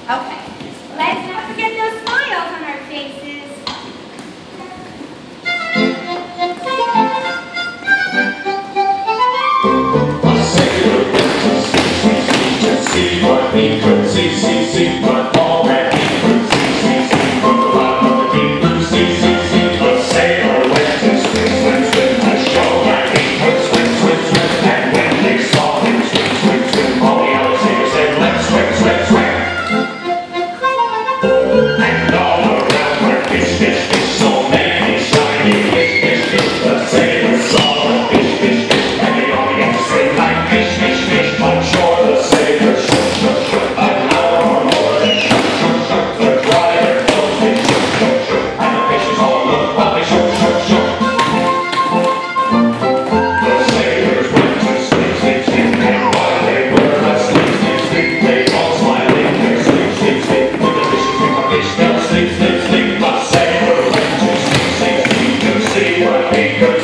Okay, let's not forget those smiles on our faces. A sailor went to see what he could see what all that he could see from the bottom of the deep blue sea. A sailor went to swim, to show that he could swim, and when they saw him swim, all the other sailors said, let's swim. And all around were fish, so many shiny fish. The sailors saw the fish, and they all began to scream like fish. On shore the sailors shook, an hour more than shook. The driver closed his shook, and the fishes all looked while they shook. The sailors went to sleep, and while they were asleep, they all smiled in their sleep. With the fish fell asleep. The sailor went to sleep, to see what he could